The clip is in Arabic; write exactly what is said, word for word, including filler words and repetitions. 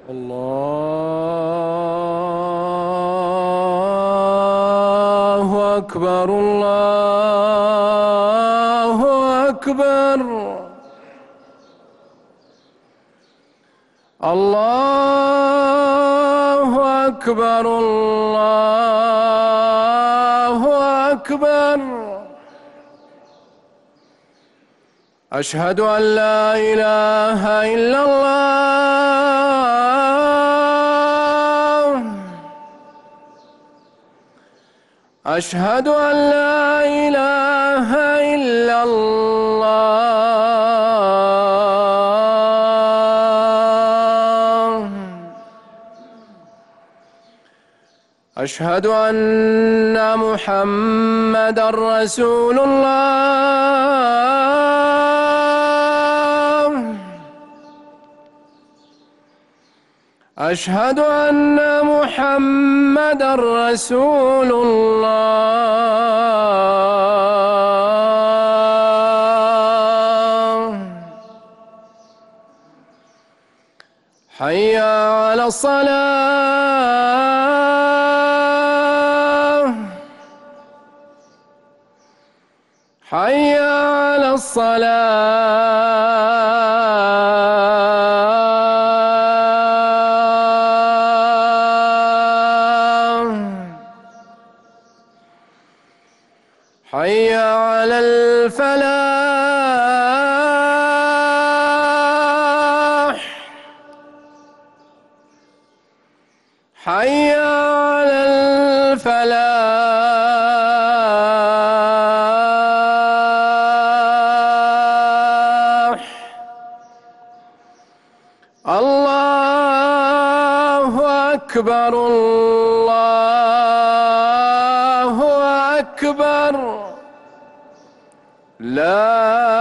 الله أكبر الله أكبر الله أكبر الله أكبر. أشهد أن لا إله إلا الله. أشهد أن لا إله إلا الله. أشهد أن محمدًا رسول الله. أشهد أن محمدًا رسول الله. حي على الصلاة. حي على الصلاة. حي على الفلاح. حي على الفلاح. الله أكبر الله أكبر. لا